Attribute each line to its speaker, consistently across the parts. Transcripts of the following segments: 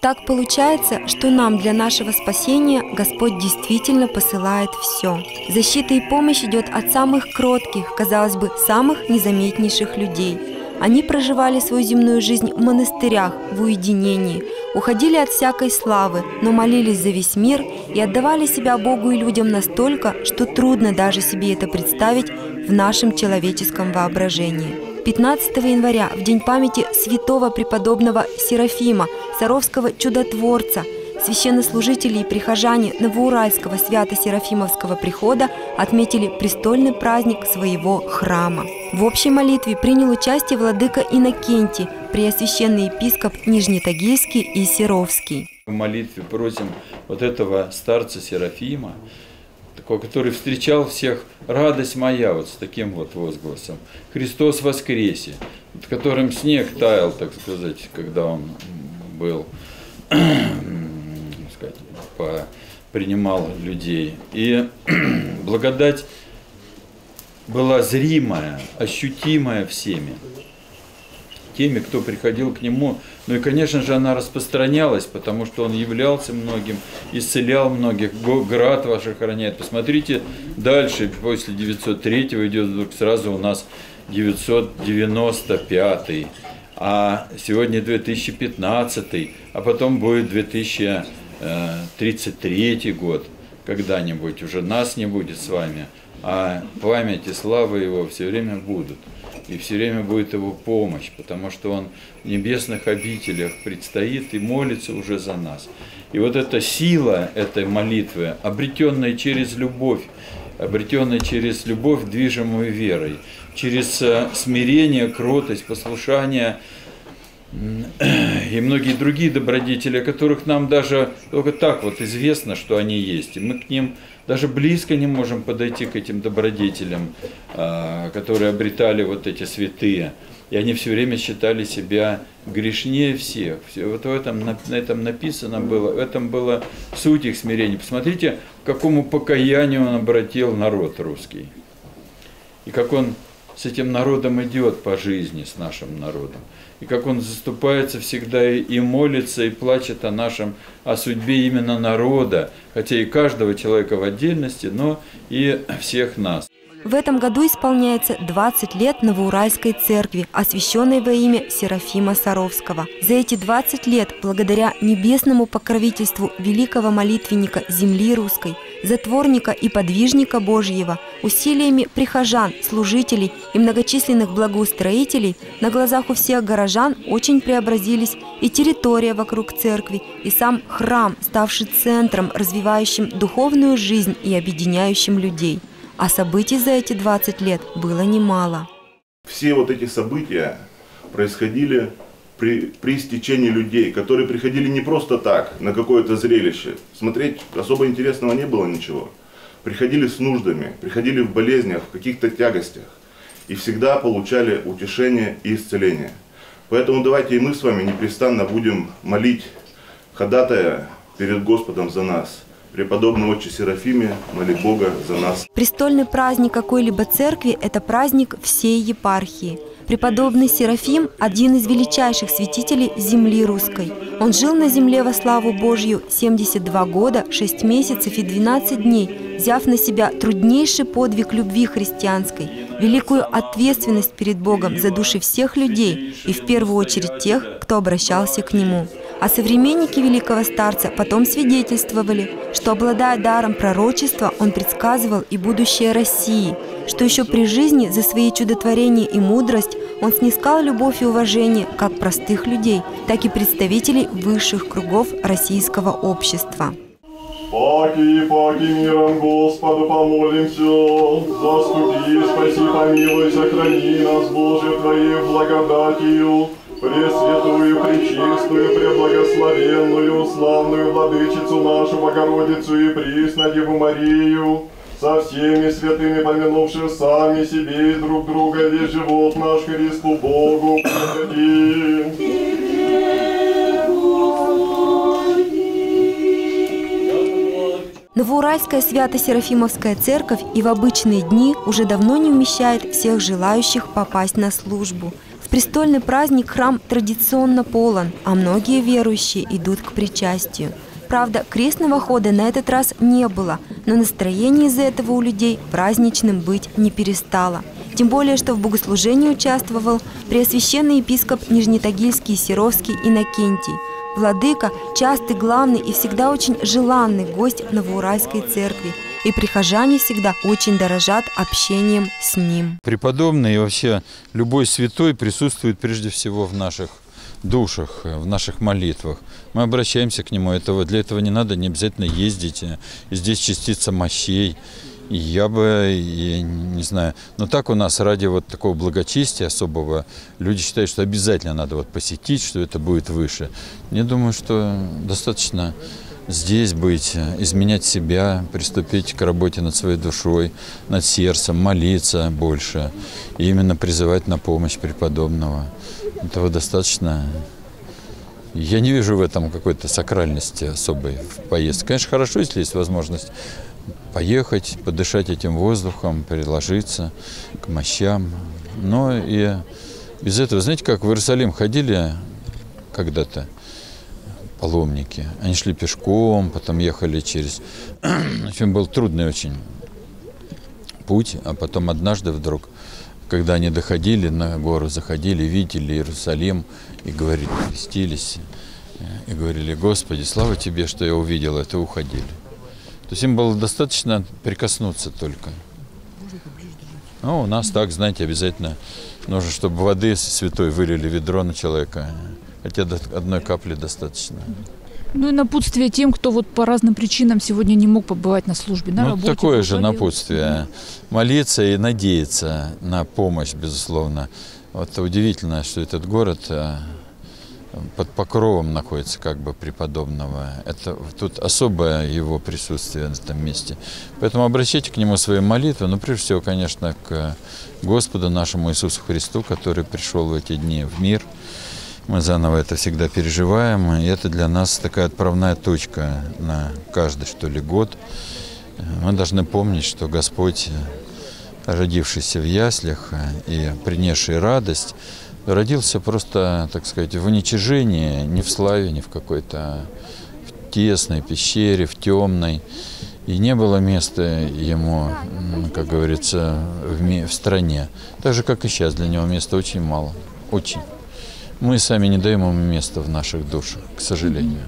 Speaker 1: Так получается, что нам для нашего спасения Господь действительно посылает все. Защита и помощь идет от самых кротких, казалось бы, самых незаметнейших людей. Они проживали свою земную жизнь в монастырях, в уединении, уходили от всякой славы, но молились за весь мир и отдавали себя Богу и людям настолько, что трудно даже себе это представить в нашем человеческом воображении. 15 января, в день памяти святого преподобного Серафима, Саровского чудотворца, священнослужители и прихожане Новоуральского свято-серафимовского прихода отметили престольный праздник своего храма. В общей молитве принял участие владыка Иннокентий, преосвященный епископ Нижнетагильский и Серовский.
Speaker 2: В молитве просим вот этого старца Серафима, который встречал всех: «Радость моя», вот с таким вот возгласом, «Христос воскресе», под которым снег таял, так сказать, когда он был, принимал людей. И благодать была зримая, ощутимая всеми, теми, кто приходил к нему. Ну и, конечно же, она распространялась, потому что он являлся многим, исцелял многих. Град ваш охраняет. Посмотрите дальше, после 903-го идет вдруг сразу у нас 995-й, а сегодня 2015-й, а потом будет 2033 год. Когда-нибудь уже нас не будет с вами, а память и слава его все время будут. И все время будет его помощь, потому что он в небесных обителях предстоит и молится уже за нас. И вот эта сила этой молитвы, обретенная через любовь, движимую верой, через смирение, кротость, послушание и многие другие добродетели, о которых нам даже только так вот известно, что они есть. И мы к ним даже близко не можем подойти, к этим добродетелям, которые обретали вот эти святые. И они все время считали себя грешнее всех. Вот на этом написано было, в этом была суть их смирения. Посмотрите, к какому покаянию он обратил народ русский. И как он с этим народом идет по жизни, с нашим народом. И как он заступается всегда и молится, и плачет о судьбе именно народа, хотя и каждого человека в отдельности, но и всех нас.
Speaker 1: В этом году исполняется 20 лет Новоуральской церкви, освященной во имя Серафима Саровского. За эти 20 лет, благодаря небесному покровительству великого молитвенника земли русской, затворника и подвижника Божьего, усилиями прихожан, служителей и многочисленных благоустроителей, на глазах у всех горожан очень преобразились и территория вокруг церкви, и сам храм, ставший центром, развивающим духовную жизнь и объединяющим людей. А событий за эти 20 лет было немало.
Speaker 3: Все вот эти события происходили при стечении людей, которые приходили не просто так, на какое-то зрелище. Смотреть особо интересного не было ничего. Приходили с нуждами, приходили в болезнях, в каких-то тягостях. И всегда получали утешение и исцеление. Поэтому давайте и мы с вами непрестанно будем молить, ходатая перед Господом за нас. Преподобный отче Серафиме, моли Бога за нас.
Speaker 1: Престольный праздник какой-либо церкви – это праздник всей епархии. Преподобный Серафим – один из величайших святителей земли русской. Он жил на земле во славу Божью 72 года, 6 месяцев и 12 дней, взяв на себя труднейший подвиг любви христианской, великую ответственность перед Богом за души всех людей и в первую очередь тех, кто обращался к Нему. А современники великого старца потом свидетельствовали, что, обладая даром пророчества, он предсказывал и будущее России, что еще при жизни за свои чудотворения и мудрость он снискал любовь и уважение как простых людей, так и представителей высших кругов российского общества.
Speaker 4: Паки, миром Господу помолимся, заступи, спаси, помилуй, сохрани нас, Боже, Твоей благодатью, Пресвятую, Пречистую, Преблагословенную, славную Владычицу нашу Богородицу и Присно Деву Марию, со всеми святыми помянувши сами себе и друг друга, весь живот наш Христу Богу предадим.
Speaker 1: Новоуральская свято-серафимовская церковь и в обычные дни уже давно не вмещает всех желающих попасть на службу. В В престольный праздник храм традиционно полон, а многие верующие идут к причастию. Правда, крестного хода на этот раз не было, но настроение из-за этого у людей праздничным быть не перестало. Тем более, что в богослужении участвовал преосвященный епископ Нижнетагильский и Серовский Иннокентий. Владыка – частый, главный и всегда очень желанный гость Новоуральской церкви. И прихожане всегда очень дорожат общением с ним.
Speaker 2: Преподобный и вообще любой святой присутствует прежде всего в наших душах, в наших молитвах. Мы обращаемся к нему. Для этого не надо не обязательно ездить. И здесь частица мощей. И я бы, не знаю, но так у нас ради вот такого благочестия особого люди считают, что обязательно надо вот посетить, что это будет выше. Я думаю, что достаточно здесь быть, изменять себя, приступить к работе над своей душой, над сердцем, молиться больше и именно призывать на помощь преподобного. Этого достаточно. Я не вижу в этом какой-то сакральности особой в поездке. Конечно, хорошо, если есть возможность поехать, подышать этим воздухом, приложиться к мощам. Но и без этого, знаете, как в Иерусалим ходили когда-то паломники. Они шли пешком, потом ехали через... В общем, был трудный очень путь, а потом однажды вдруг, когда они доходили на гору, заходили, видели Иерусалим и говорили, крестились, и говорили: «Господи, слава Тебе, что я увидел это», и уходили. То есть им было достаточно прикоснуться только. Ну, у нас так, знаете, обязательно нужно, чтобы воды святой вылили в ведро на человека. Хотя одной капли достаточно.
Speaker 5: Ну и напутствие тем, кто вот по разным причинам сегодня не мог побывать на службе, на работе.
Speaker 2: Такое же напутствие. Молиться и надеяться на помощь, безусловно. Вот удивительно, что этот город под покровом находится как бы преподобного. Тут особое его присутствие на этом месте. Поэтому обращайте к нему свои молитвы. Но прежде всего, конечно, к Господу нашему Иисусу Христу, который пришел в эти дни в мир. Мы заново это всегда переживаем, и это для нас такая отправная точка на каждый, что ли, год. Мы должны помнить, что Господь, родившийся в яслях и принесший радость, родился просто, так сказать, в уничижении, не в славе, не в какой-то в тесной пещере, в темной. И не было места ему, как говорится, в стране. Так же, как и сейчас, для него места очень мало, очень. Мы сами не даем ему места в наших душах, к сожалению.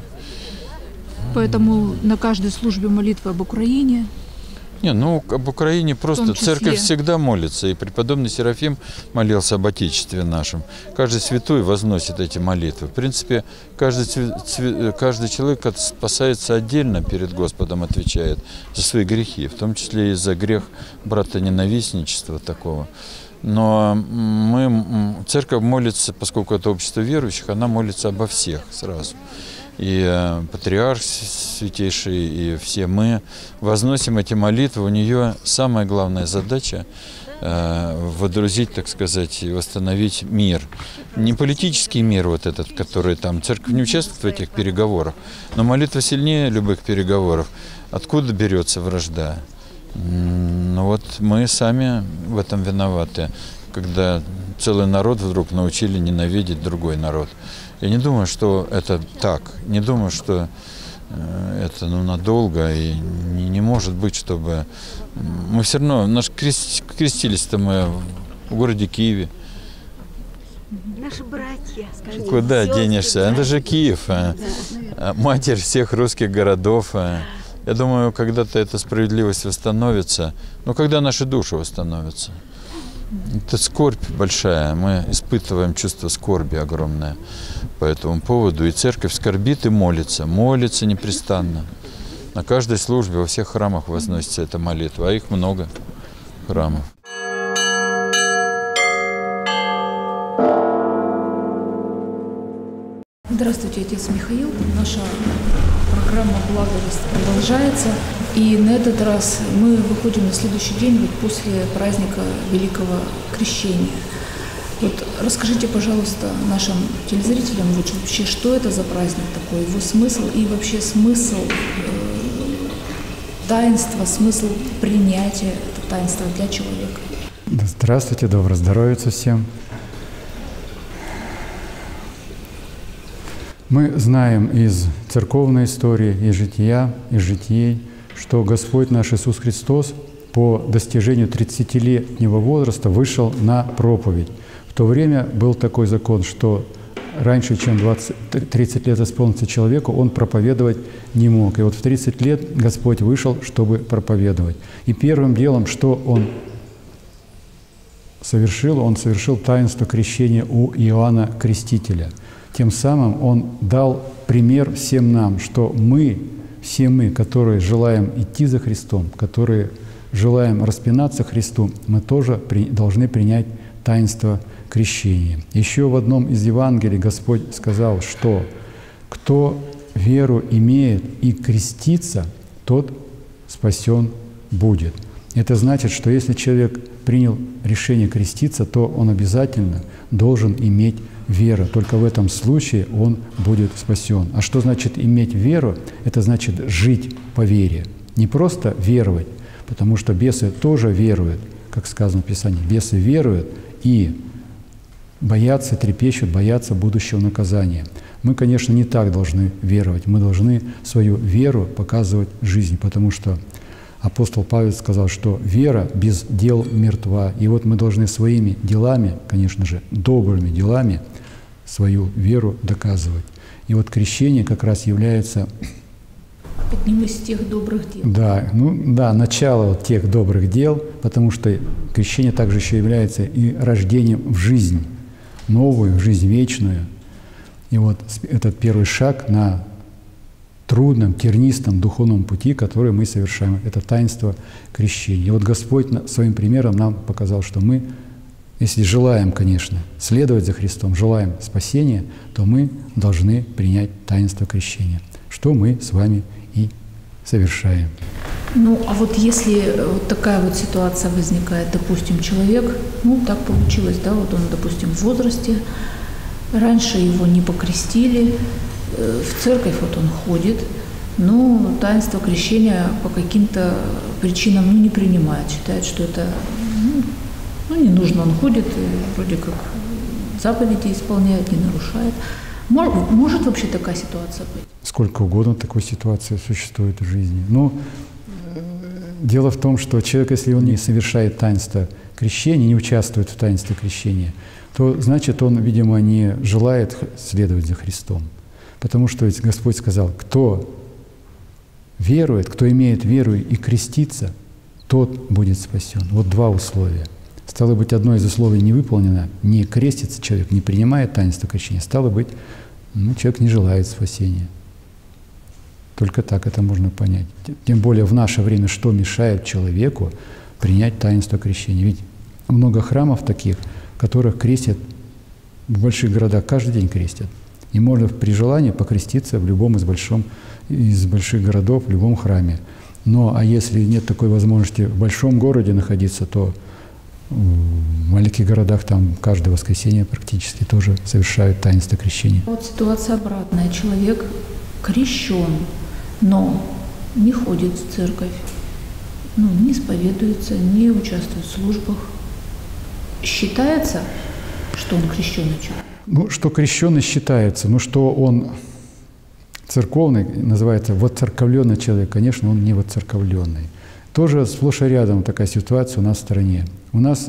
Speaker 5: Поэтому на каждой службе молитвы об Украине.
Speaker 2: Не, ну об Украине просто церковь всегда молится, и преподобный Серафим молился об Отечестве нашем. Каждый святой возносит эти молитвы. В принципе, каждый человек спасается отдельно перед Господом, отвечает за свои грехи, в том числе и за грех братоненавистничества такого. Но церковь молится, поскольку это общество верующих, она молится обо всех сразу. И патриарх святейший, и все мы возносим эти молитвы. У нее самая главная задача водрузить, так сказать, и восстановить мир. Не политический мир вот этот, который там, церковь не участвует в этих переговорах, но молитва сильнее любых переговоров. Откуда берется вражда? Ну вот мы сами в этом виноваты, когда целый народ вдруг научили ненавидеть другой народ. Я не думаю, что это так, не думаю, что это надолго, и не может быть, чтобы... Мы все равно, крестились-то мы в городе Киеве.
Speaker 6: Наши братья, скажите.
Speaker 2: Куда денешься? Это же Киев, матерь всех русских городов. Я думаю, когда-то эта справедливость восстановится, но когда наши души восстановятся. Это скорбь большая, мы испытываем чувство скорби огромное по этому поводу. И церковь скорбит и молится непрестанно. На каждой службе, во всех храмах возносится эта молитва, а их много храмов.
Speaker 5: Здравствуйте, отец Михаил. Наша программа «Благовесть» продолжается. И на этот раз мы выходим на следующий день, вот после праздника Великого Крещения. Вот расскажите, пожалуйста, нашим телезрителям вообще, что это за праздник такой, его смысл и вообще смысл таинства, смысл принятия этого таинства для человека.
Speaker 7: Здравствуйте, доброго здоровья всем. Мы знаем из церковной истории, из жития, из житий, что Господь наш Иисус Христос по достижению 30-летнего возраста вышел на проповедь. В то время был такой закон, что раньше, чем 30 лет исполнится человеку, он проповедовать не мог. И вот в 30 лет Господь вышел, чтобы проповедовать. И первым делом, что Он совершил таинство крещения у Иоанна Крестителя. Тем самым Он дал пример всем нам, что все мы, которые желаем идти за Христом, которые желаем распинаться Христу, мы тоже должны принять таинство крещения. Еще в одном из Евангелий Господь сказал, что кто веру имеет и крестится, тот спасен будет. Это значит, что если человек принял решение креститься, то он обязательно должен иметь веру. Только в этом случае он будет спасен. А что значит иметь веру? Это значит жить по вере. Не просто веровать, потому что бесы тоже веруют, как сказано в Писании. Бесы веруют и боятся, трепещут, боятся будущего наказания. Мы, конечно, не так должны веровать. Мы должны свою веру показывать жизнь, потому что апостол Павел сказал, что вера без дел мертва. И вот мы должны своими делами, конечно же, добрыми делами, свою веру доказывать. И вот крещение как раз является
Speaker 5: одним из тех добрых дел.
Speaker 7: Да, начало вот тех добрых дел, потому что крещение также еще является и рождением в жизнь новую, в жизнь вечную. И вот этот первый шаг на трудном, тернистом духовном пути, который мы совершаем. Это таинство крещения. И вот Господь своим примером нам показал, что мы, если желаем, конечно, следовать за Христом, желаем спасения, то мы должны принять таинство крещения, что мы с вами и совершаем.
Speaker 5: А вот если вот такая вот ситуация возникает, допустим, человек, так получилось, вот он, допустим, в возрасте, раньше его не покрестили, в церковь вот он ходит, но таинство крещения по каким-то причинам не принимает, считает, что это не нужно, он ходит, вроде как заповеди исполняет, не нарушает. Может вообще такая ситуация быть?
Speaker 7: Сколько угодно такой ситуации существует в жизни. Дело в том, что человек, если он не совершает таинство крещения, не участвует в таинстве крещения, то значит он, видимо, не желает следовать за Христом. Потому что ведь Господь сказал, кто верует, кто имеет веру и крестится, тот будет спасен. Вот два условия. Стало быть, одно из условий не выполнено, не крестится человек, не принимает таинство крещения. Стало быть, человек не желает спасения. Только так это можно понять. Тем более в наше время, что мешает человеку принять таинство крещения. Ведь много храмов таких, в которых крестят в больших городах, каждый день крестят. И можно при желании покреститься в любом из больших городов, в любом храме. А если нет такой возможности в большом городе находиться, то в маленьких городах там каждое воскресенье практически тоже совершают таинство крещения.
Speaker 5: Вот ситуация обратная. Человек крещен, но не ходит в церковь, не исповедуется, не участвует в службах. Считается, что он крещеный человек?
Speaker 7: Что крещеный считается, что он церковный, называется воцерковленный человек, конечно, он не воцерковленный. Тоже сплошь и рядом такая ситуация у нас в стране. У нас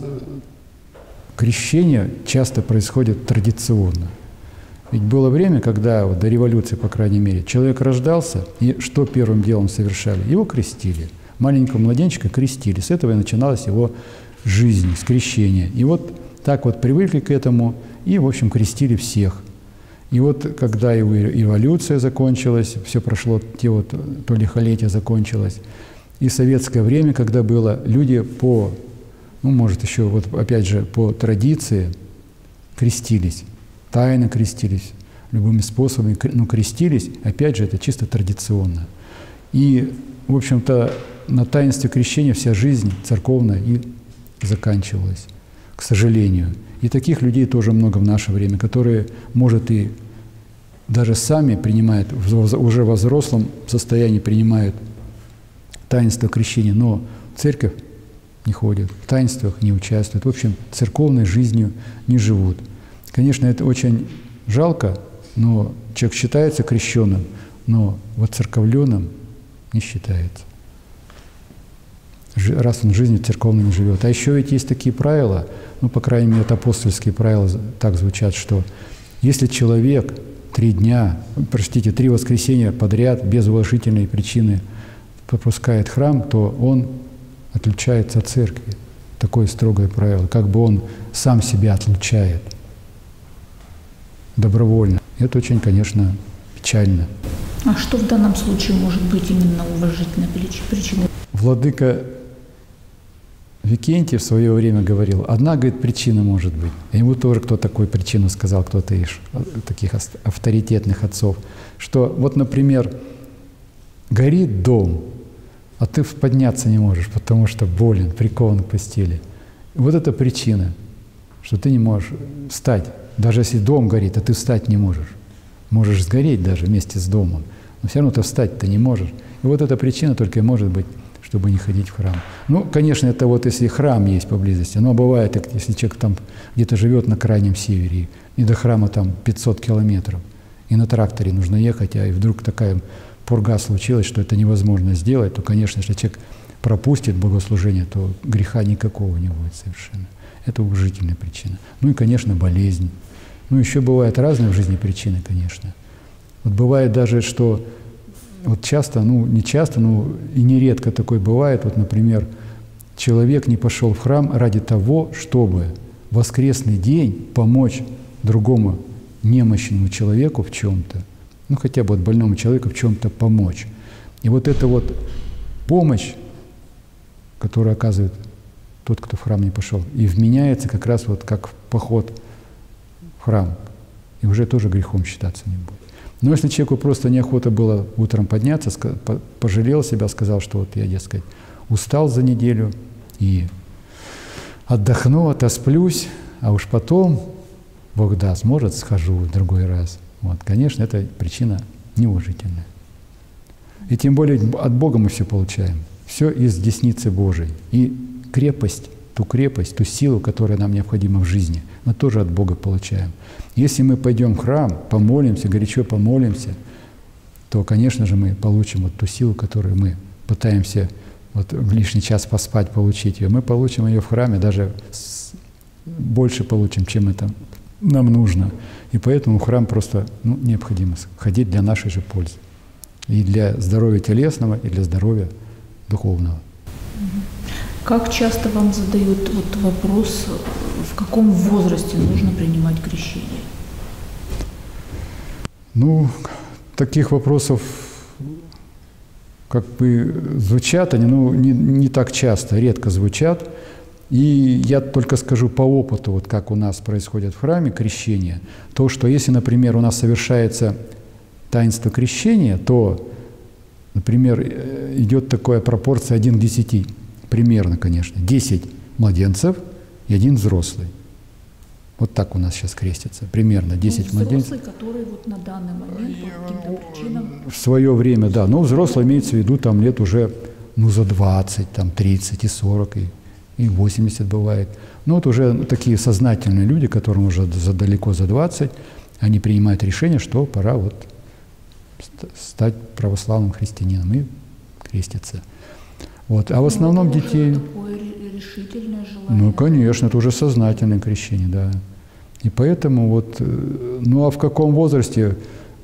Speaker 7: крещение часто происходит традиционно. Ведь было время, когда до революции, по крайней мере, человек рождался, и что первым делом совершали? Его крестили. Маленького младенчика крестили. С этого и начиналась его жизнь, с крещения. И вот так вот привыкли к этому, и, в общем, крестили всех. И вот когда его революция закончилась, все прошло, то лихолетие закончилось, и советское время, когда было, люди может еще опять же по традиции крестились, тайно крестились, любыми способами, крестились, опять же, это чисто традиционно. И, в общем-то, на таинстве крещения вся жизнь церковная и заканчивалась, к сожалению. И таких людей тоже много в наше время, которые, может, и даже сами принимают, уже во взрослом состоянии принимают таинство крещения, но в церковь не ходят, в таинствах не участвуют, в общем, церковной жизнью не живут. Конечно, это очень жалко, но человек считается крещенным, но воцерковленным не считается, раз он жизнью церковной не живет. А еще ведь есть такие правила, ну, по крайней мере, это апостольские правила так звучат, что если человек 3 воскресенья подряд без уважительной причины пропускает храм, то он отлучается от церкви. Такое строгое правило. Как бы он сам себя отлучает добровольно. Это очень, конечно, печально.
Speaker 5: А что в данном случае может быть именно уважительной причиной?
Speaker 7: Владыка Викентий в свое время говорил, одна, говорит, причина может быть. Ему тоже кто такую причину сказал, кто-то из таких авторитетных отцов, что вот, например, горит дом, а ты подняться не можешь, потому что болен, прикован к постели. Вот это причина, что ты не можешь встать. Даже если дом горит, а ты встать не можешь. Можешь сгореть даже вместе с домом, но все равно ты встать-то не можешь. И вот эта причина только и может быть, чтобы не ходить в храм. Ну, конечно, это вот если храм есть поблизости. Но бывает, если человек там где-то живет на крайнем севере, и до храма там 500 километров, и на тракторе нужно ехать, а и вдруг такая пурга случилась, что это невозможно сделать, то, конечно, если человек пропустит богослужение, то греха никакого не будет совершенно. Это уважительная причина. Ну и, конечно, болезнь. Ну, еще бывают разные в жизни причины, конечно. Вот бывает даже, что вот часто, ну не часто, но и нередко такое бывает, вот, например, человек не пошел в храм ради того, чтобы в воскресный день помочь другому немощному человеку в чем-то, ну хотя бы вот больному человеку в чем-то помочь. И вот эта вот помощь, которую оказывает тот, кто в храм не пошел, и вменяется как раз вот как поход в храм, и уже тоже грехом считаться не будет. Но если человеку просто неохота было утром подняться, пожалел себя, сказал, что вот я, дескать, устал за неделю и отдохну, отосплюсь, а уж потом, Бог даст, может, схожу в другой раз. Вот, конечно, это причина неуважительная. И тем более от Бога мы все получаем. Все из десницы Божией. И крепость, ту силу, которая нам необходима в жизни, мы тоже от Бога получаем. Если мы пойдем в храм, помолимся, горячо помолимся, то, конечно же, мы получим вот ту силу, которую мы пытаемся вот в лишний час поспать, получить ее. Мы получим ее в храме, даже больше получим, чем это нам нужно. И поэтому в храм просто необходимо ходить для нашей же пользы. И для здоровья телесного, и для здоровья духовного.
Speaker 5: Как часто вам задают вот вопрос, в каком возрасте нужно принимать крещение?
Speaker 7: Ну, таких вопросов как бы звучат, они не так часто, редко звучат. И я только скажу по опыту, вот как у нас происходит в храме крещение, то, что если, например, у нас совершается таинство крещения, то, например, идет такая пропорция 1 к 10. Примерно, конечно, 10 младенцев и 1 взрослый. Вот так у нас сейчас крестится. Примерно 10 младенцев.
Speaker 5: Взрослый, который вот на данный момент по каким-то причинам...
Speaker 7: В свое время, да. Но взрослый имеется в виду там лет уже за 20, там 30 и 40, и 80 бывает. Но вот уже такие сознательные люди, которым уже далеко за 20, они принимают решение, что пора вот стать православным христианином и креститься. Вот. А в основном детей…
Speaker 5: Такое решительное желание.
Speaker 7: Ну, конечно, это уже сознательное крещение, да. И поэтому вот… Ну, а в каком возрасте…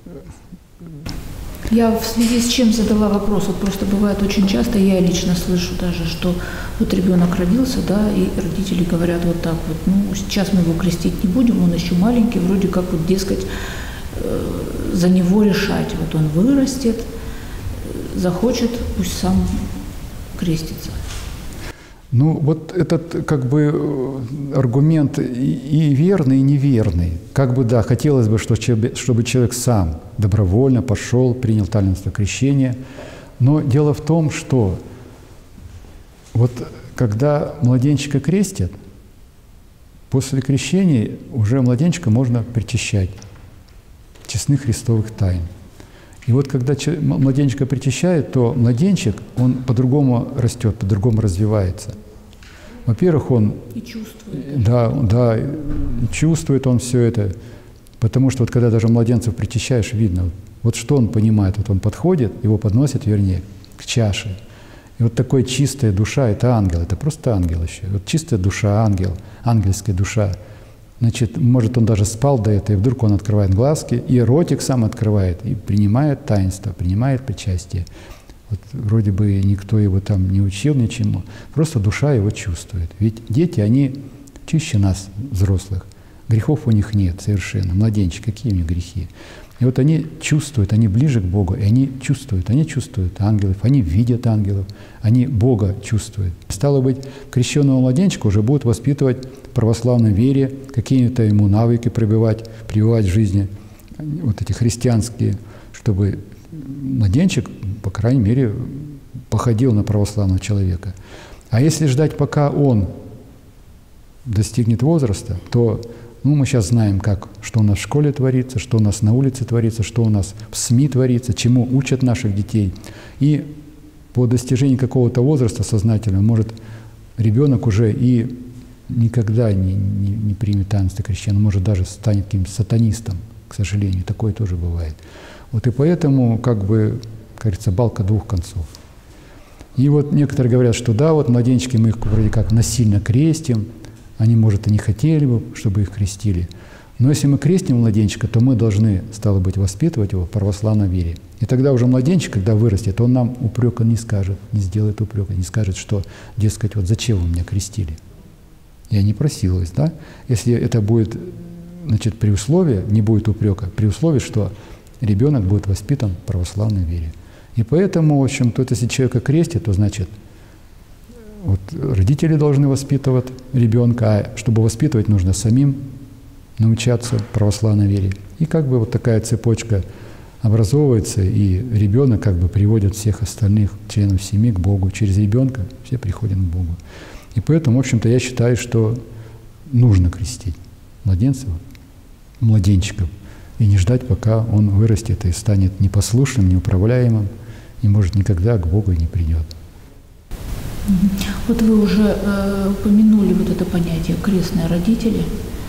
Speaker 5: Я в связи с чем задала вопрос, вот просто бывает очень часто, я лично слышу даже, что вот ребенок родился, да, и родители говорят вот так вот, ну, сейчас мы его крестить не будем, он еще маленький, вроде как вот, дескать, за него решать. Вот он вырастет, захочет, пусть сам крестится.
Speaker 7: Ну, вот этот как бы аргумент и верный, и неверный. Как бы, да, хотелось бы, чтобы человек сам добровольно пошел, принял таинство крещения. Но дело в том, что вот когда младенчика крестят, после крещения уже младенчика можно причащать честных христовых тайн. И вот когда младенчика причащают, то младенчик, он по-другому растет, по-другому развивается. Во-первых, он…
Speaker 5: И чувствует.
Speaker 7: Да, чувствует он все это. Потому что вот когда даже младенцев причащаешь, видно, вот что он понимает. Вот он подходит, его подносят, вернее, к чаше. И вот такая чистая душа — это ангел, это просто ангел еще. Вот чистая душа, ангел, ангельская душа. Значит, может, он даже спал до этого, и вдруг он открывает глазки, и ротик сам открывает, и принимает таинство, принимает причастие. Вот вроде бы никто его там не учил ничему, просто душа его чувствует. Ведь дети, они чище нас, взрослых. Грехов у них нет совершенно. Младенчики, какие у них грехи? И вот они чувствуют, они ближе к Богу, и они чувствуют ангелов, они видят ангелов, они Бога чувствуют. Стало быть, крещенного младенчика уже будут воспитывать в православной вере, какие-то ему навыки прививать в жизни, вот эти христианские, чтобы младенчик, по крайней мере, походил на православного человека. А если ждать, пока он достигнет возраста, то мы сейчас знаем, что у нас в школе творится, что у нас на улице творится, что у нас в СМИ творится, чему учат наших детей. И по достижении какого-то возраста сознательного может ребенок уже и никогда не примет таинство крещения, может даже станет каким-то сатанистом, к сожалению, такое тоже бывает. Вот и поэтому, как говорится, балка двух концов. И вот некоторые говорят, что да, вот младенчики мы их вроде как насильно крестим, они, может, и не хотели бы, чтобы их крестили. Но если мы крестим младенчика, то мы должны, стало быть, воспитывать его в православной вере. И тогда уже младенчик, когда вырастет, он нам упрека не скажет, не сделает упрека, не скажет, что, дескать, вот зачем вы меня крестили? Я не просилась, да? Если это будет, значит, при условии, не будет упрека, при условии, что ребенок будет воспитан в православной вере. И поэтому, в общем-то, если человека крестит, то, значит, вот родители должны воспитывать ребенка, а чтобы воспитывать, нужно самим научаться православной вере. И вот такая цепочка образовывается, и ребенок приводит всех остальных членов семьи к Богу. Через ребенка все приходят к Богу. И поэтому, в общем-то, я считаю, что нужно крестить младенчиков, и не ждать, пока он вырастет и станет непослушным, неуправляемым, и, может, никогда к Богу и не придет.
Speaker 5: Вот вы уже упомянули вот это понятие «крестные родители».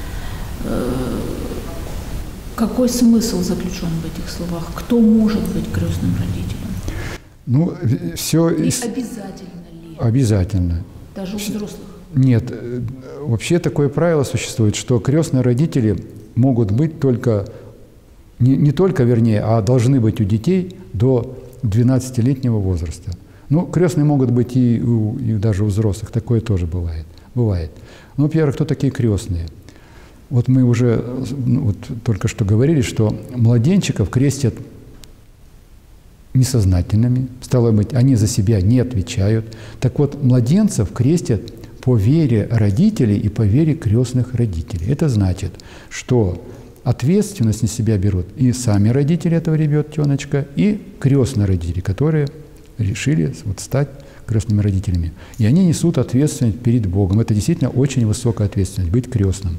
Speaker 5: Какой смысл заключен в этих словах? Кто может быть крестным родителем?
Speaker 7: Все...
Speaker 5: И обязательно ли?
Speaker 7: Обязательно.
Speaker 5: Даже у взрослых?
Speaker 7: Нет. Вообще такое правило существует, что крестные родители могут быть только, не только, вернее, а должны быть у детей до 12-летнего возраста. Крестные могут быть и даже у взрослых, такое тоже бывает. Во-первых, кто такие крестные? Вот мы уже только что говорили, что младенчиков крестят несознательными, стало быть, они за себя не отвечают. Так вот, младенцев крестят по вере родителей и по вере крестных родителей. Это значит, что ответственность на себя берут и сами родители этого ребенка, и крестные родители, которые решили стать крестными родителями. И они несут ответственность перед Богом. Это действительно очень высокая ответственность — быть крестным.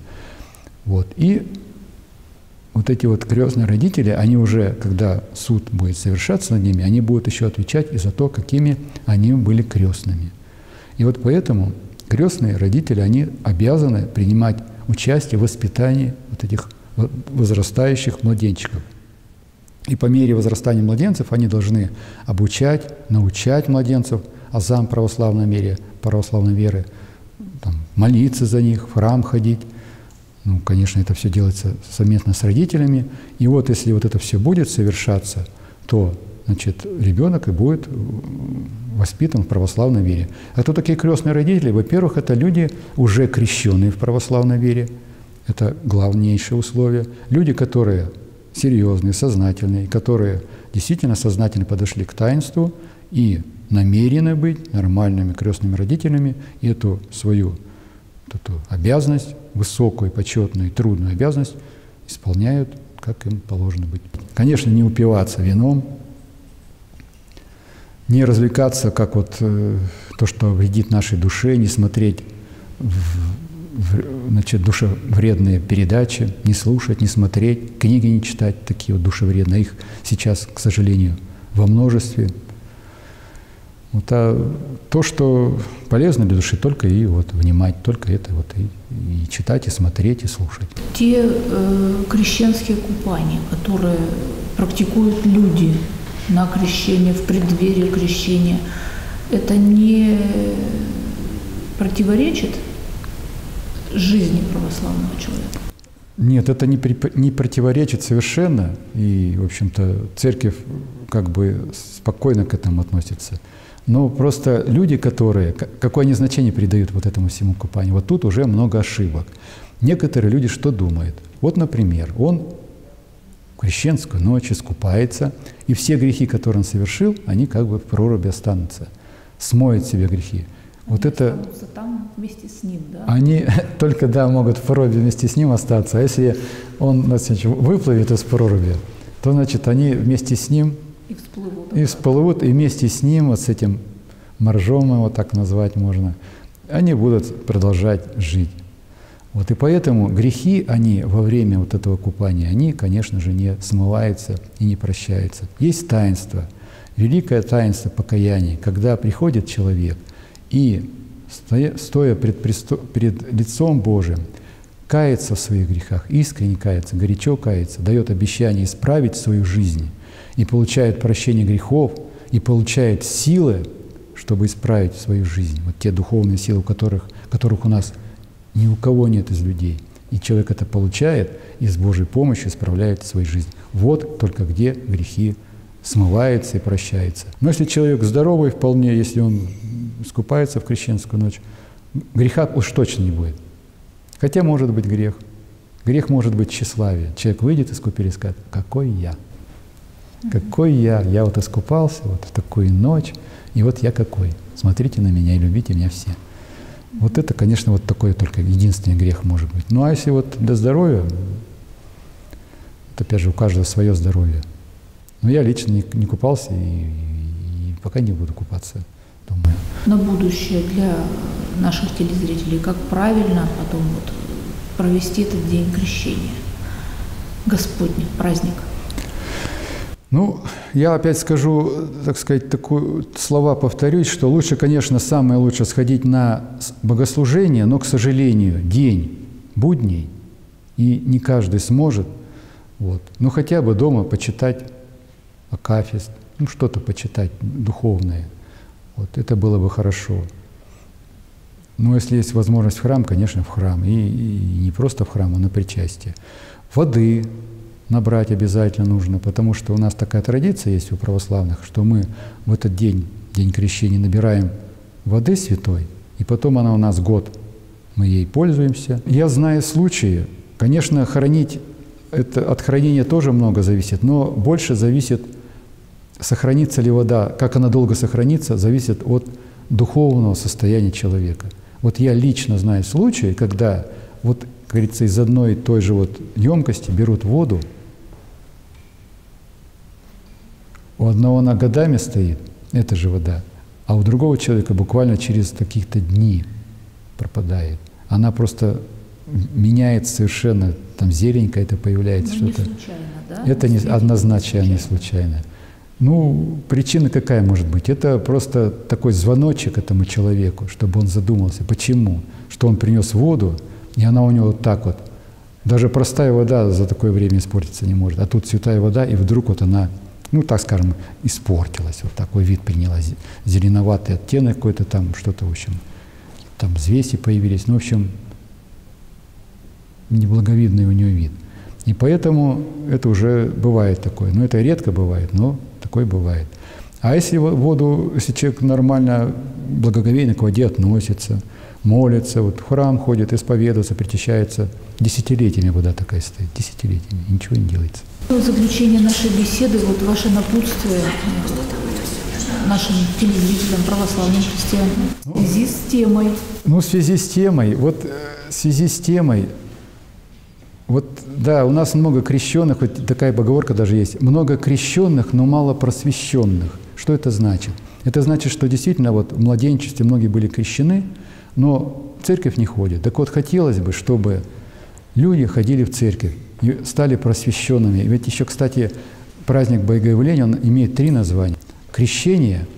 Speaker 7: И вот эти крестные родители, они уже, когда суд будет совершаться над ними, они будут еще отвечать и за то, какими они были крестными. И поэтому крестные родители, они обязаны принимать участие в воспитании этих возрастающих младенчиков. И по мере возрастания младенцев они должны обучать, научать младенцев азам православной веры, молиться за них, в храм ходить. Конечно, это все делается совместно с родителями. И если это все будет совершаться, то, ребенок и будет воспитан в православной вере. А кто такие крестные родители? Во-первых, это люди, уже крещенные в православной вере. Это главнейшее условие. Люди, которые серьезные, сознательные, которые действительно сознательно подошли к таинству и намерены быть нормальными крестными родителями, и эту свою обязанность, высокую, почетную, трудную обязанность исполняют, как им положено быть. Конечно, не упиваться вином, не развлекаться, как то, что вредит нашей душе, не смотреть душевредные передачи, не слушать, не смотреть, книги не читать, такие душевредные. Их сейчас, к сожалению, во множестве. Вот, а то, что полезно для души, только и вот внимать, только это вот и читать, и смотреть, и слушать.
Speaker 5: Те крещенские купания, которые практикуют люди на крещение, в преддверии крещения, это не противоречит жизни православного человека?
Speaker 7: Нет, это не противоречит совершенно, и, в общем-то, церковь как бы спокойно к этому относится. Но просто люди, которые, какое они значение придают вот этому всему купанию, вот тут уже много ошибок. Некоторые люди что думают? Вот, например, он в крещенскую ночь искупается, и все грехи, которые он совершил, они как бы в проруби останутся, смоет себе грехи. Вот это
Speaker 5: там вместе с ним, да?
Speaker 7: Они только, да, могут в проруби вместе с ним остаться, а если он, значит, выплывет из проруби, то, значит, они вместе с ним и всплывут, и вместе с ним, вот с этим моржом, его так назвать можно, они будут продолжать жить. Вот, и поэтому грехи, они во время вот этого купания, они, конечно же, не смываются и не прощаются. Есть таинство, великое таинство покаяния, когда приходит человек и, стоя перед лицом Божиим, кается в своих грехах, искренне кается, горячо кается, дает обещание исправить свою жизнь и получает прощение грехов, и получает силы, чтобы исправить свою жизнь. Вот те духовные силы, которых у нас ни у кого нет из людей. И человек это получает и с Божьей помощью исправляет свою жизнь. Вот только где грехи смываются и прощаются. Но если человек здоровый вполне, если он искупается в крещенскую ночь, греха уж точно не будет. Хотя может быть грех. Грех может быть тщеславие. Человек выйдет из купели и скажет: какой я? Какой я? Я вот искупался вот в такую ночь, и вот я какой. Смотрите на меня и любите меня все. Вот это, конечно, вот такой только единственный грех может быть. Ну а если вот для здоровья, это опять же у каждого свое здоровье. Но я лично не купался и пока не буду купаться, думаю.
Speaker 5: На будущее для наших телезрителей, как правильно потом вот провести этот день крещения Господня, праздник?
Speaker 7: Ну, я опять скажу, так сказать, такие слова повторюсь, что лучше, конечно, самое лучшее сходить на богослужение, но, к сожалению, день будний, и не каждый сможет. Вот. Ну, хотя бы дома почитать акафист, ну, что-то почитать духовное. Вот. Это было бы хорошо. Но если есть возможность в храм, конечно, в храм. И не просто в храм, а на причастие. Воды набрать обязательно нужно, потому что у нас такая традиция есть у православных, что мы в этот день, день крещения, набираем воды святой, и потом она у нас год, мы ей пользуемся. Я знаю случаи, конечно, хранить, это от хранения тоже много зависит, но больше зависит, сохранится ли вода, как она долго сохранится, зависит от духовного состояния человека. Вот я лично знаю случаи, когда, вот, как говорится, из одной и той же вот емкости берут воду, у одного она годами стоит, эта же вода, а у другого человека буквально через каких-то дни пропадает. Она просто меняется совершенно, там зелень какая-то появляется, что-то. Да? Это не, однозначно не случайно. Ну, причина какая может быть? Это просто такой звоночек этому человеку, чтобы он задумался, почему, что он принес воду, и она у него вот так вот. Даже простая вода за такое время испортиться не может, а тут святая вода, и вдруг вот она, ну, так скажем, испортилась, вот такой вид приняла, зеленоватый оттенок какой-то там, что-то, в общем, там взвеси появились, ну, в общем, неблаговидный у нее вид. И поэтому это уже бывает такое. Но это редко бывает, но такое бывает. А если воду, если человек нормально, благоговейно к воде относится, молится, вот в храм ходит, исповедуется, причащается, десятилетиями вода такая стоит, десятилетиями, и ничего не делается.
Speaker 5: В заключение нашей беседы, вот ваше напутствие нашим телезрителям, православным христианам, в связи с темой.
Speaker 7: Ну, в связи с темой, вот в связи с темой, вот, да, у нас много крещенных, вот такая поговорка даже есть, много крещенных, но мало просвещенных. Что это значит? Это значит, что действительно вот в младенчестве многие были крещены, но в церковь не ходят. Так вот, хотелось бы, чтобы люди ходили в церковь и стали просвещенными. Ведь еще, кстати, праздник Богоявления, он имеет 3 названия. Крещение,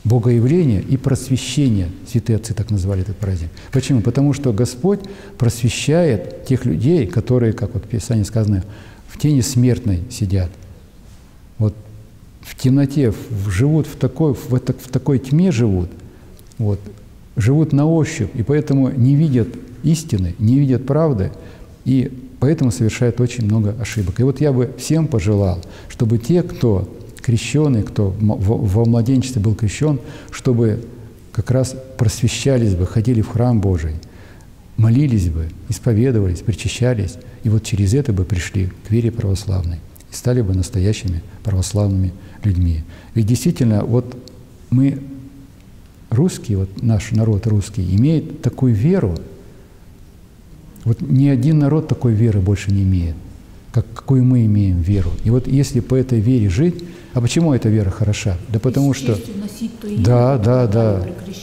Speaker 7: богоявление и просвещение. Святые отцы так назвали этот праздник. Почему? Потому что Господь просвещает тех людей, которые, как вот в Писании сказано, в тени смертной сидят. Вот в темноте живут, в такой тьме живут, вот, живут на ощупь, и поэтому не видят истины, не видят правды, и поэтому совершают очень много ошибок. И вот я бы всем пожелал, чтобы те, кто крещеный, кто во младенчестве был крещен, чтобы как раз просвещались бы, ходили в храм Божий, молились бы, исповедовались, причащались, и вот через это бы пришли к вере православной и стали бы настоящими православными людьми. Ведь действительно, вот мы, русские, вот наш народ русский, имеет такую веру, вот ни один народ такой веры больше не имеет, какую мы имеем веру. И вот если по этой вере жить, а почему эта вера хороша? Да потому что… Да.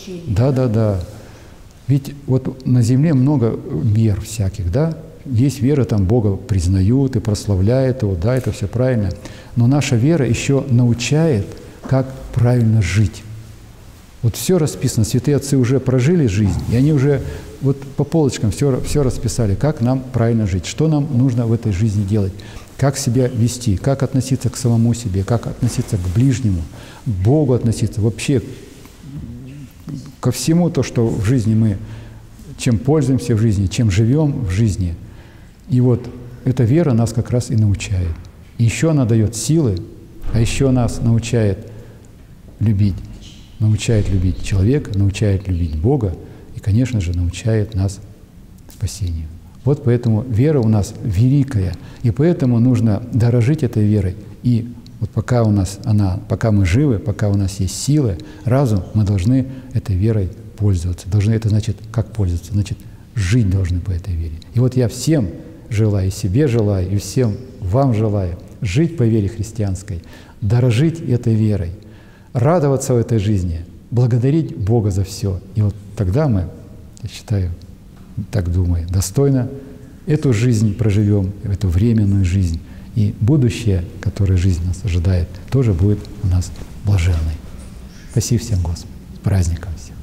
Speaker 7: Ведь вот на земле много вер всяких, да? Есть вера, там Бога признают и прославляют его, да, это все правильно. Но наша вера еще научает, как правильно жить. Вот все расписано, святые отцы уже прожили жизнь, и они уже вот по полочкам все расписали, как нам правильно жить, что нам нужно в этой жизни делать, как себя вести, как относиться к самому себе, как относиться к ближнему, к Богу относиться, вообще ко всему то, что в жизни мы, чем пользуемся в жизни, чем живем в жизни. И вот эта вера нас как раз и научает. И еще она дает силы, а еще нас научает любить человека, научает любить Бога и, конечно же, научает нас спасению. Вот поэтому вера у нас великая, и поэтому нужно дорожить этой верой. И вот пока мы живы, пока у нас есть силы, разум, мы должны этой верой пользоваться. Это значит, как пользоваться? Значит, жить должны по этой вере. И вот я всем желаю, и себе желаю, и всем вам желаю жить по вере христианской, дорожить этой верой, радоваться в этой жизни, благодарить Бога за все. И вот тогда мы, я считаю, так думаю, достойно эту жизнь проживем, эту временную жизнь. И будущее, которое жизнь нас ожидает, тоже будет у нас блаженной. Спасибо всем, Господи. С праздником всем.